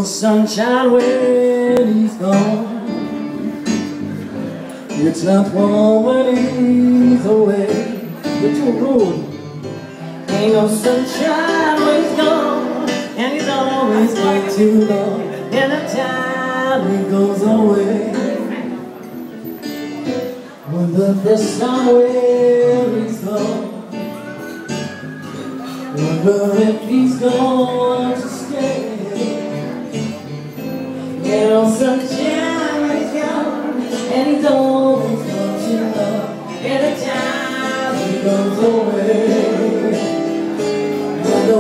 sunshine when he's gone. It's not warm when he's away. You're too rude. Ain't no sunshine when he's gone, and he's always way too long. Anytime he goes away, wonder if there's somewhere he's gone. Wonder if he's going to stay. Ain't no sunshine when he's gone, and he's always gone too long. Anytime he goes away, I know.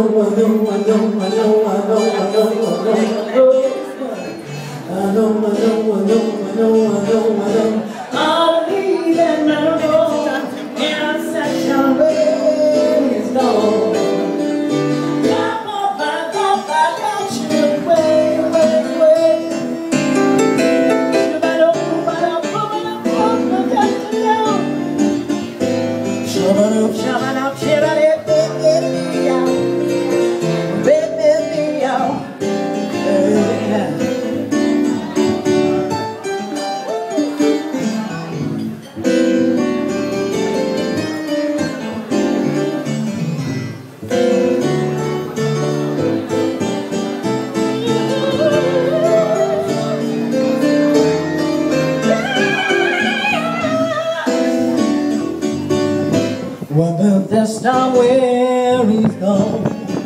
I'll leave that memory in such a way it's gone. Wonder if there's somewhere he's gone.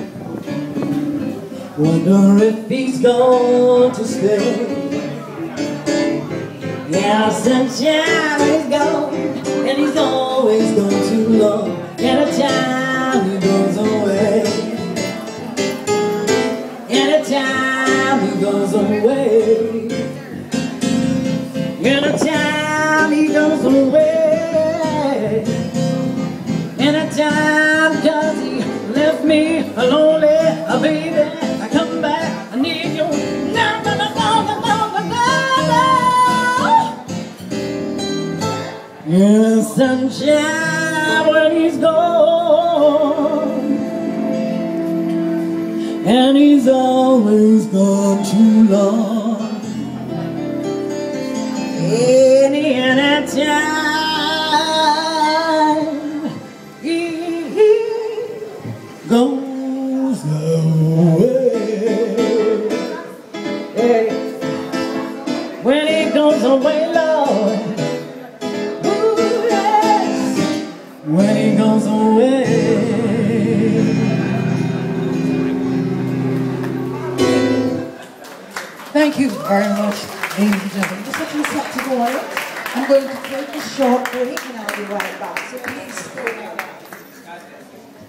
Wonder if he's going to stay. Yeah, sunshine he's gone, and he's always gone too long. Anytime he goes away, anytime he goes away, anytime he goes away. Anytime, 'cause he left me a lonely, baby. I come back, I need you. No. Yeah, sunshine when he's gone, and he's always gone too long. Anytime goes away. Hey. When he goes away, Lord. Ooh, yes. When he goes away. Thank you very much, ladies and gentlemen. Just a few steps away. I'm going to take a short break and I'll be right back. So please stay there.